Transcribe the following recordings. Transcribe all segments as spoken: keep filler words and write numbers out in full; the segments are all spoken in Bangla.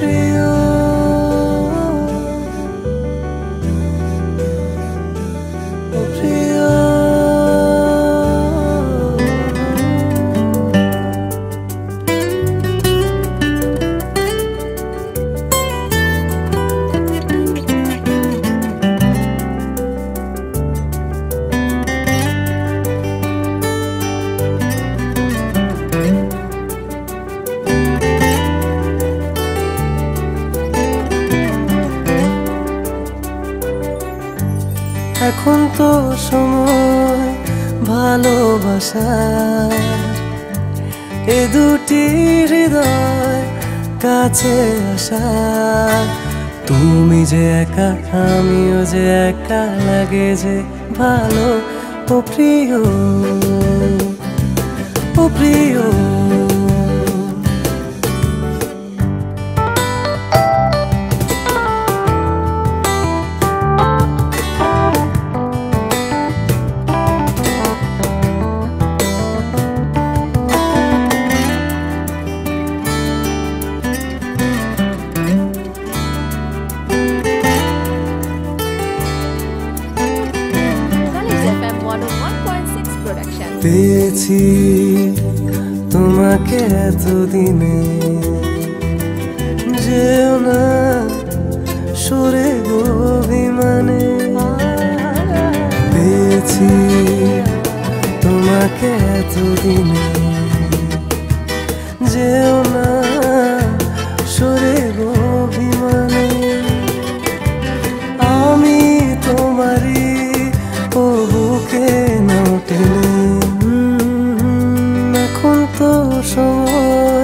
প্রিয় ও প্রিয় এখন তো সময় ভালোবাসার, এ দুটি হৃদয় কাছে আসার। তুমি যে একা আমিও যে একা, লাগে যে ভালো ও প্রিয় ও প্রিয়। পেয়েছি তোমাকে এতদিনে, যেও না সরে গো অভিমানে। পেয়েছি তোমাকে এতদিনে, যেও না সরে গো অভিমানে। আমি তোমারই ও বুকে নাও টেনে, সময়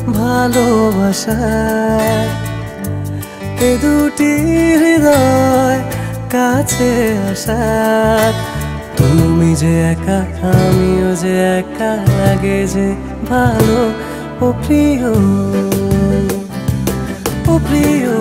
ভালোবাসার, এ দুটি হৃদয় কাছে আসার। তুমি যে একা আমিও যে একা, লাগে যে ভালো ও প্রিয় ও প্রিয়।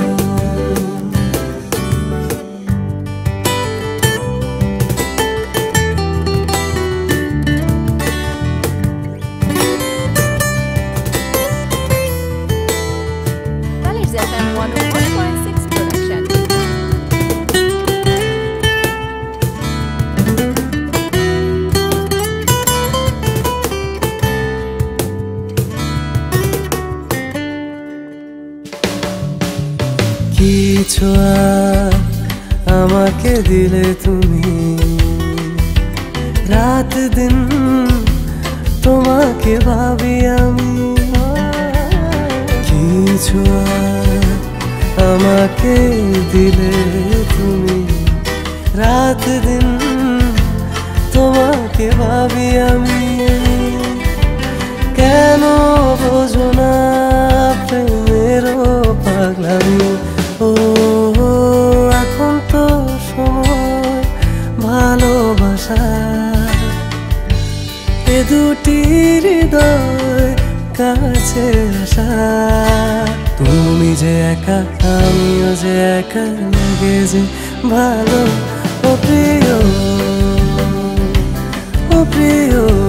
কিছু আর আমাকে দিলে তুমি, রাত দিন তোমাকে ভাবি আমি। কিছু আর আমাকে দিলে তুমি, রাত দিন তোমাকে ভাবি আমি। কেন বোঝো না প্রেমেরও পাগলামি। ও এখন তো সময় ভালোবাসার, এ দুটি হৃদয় কাছে আসার। তুমি যে একা আমিও যে একা, লাগে যে ভালো ও প্রিয় ও প্রিয়।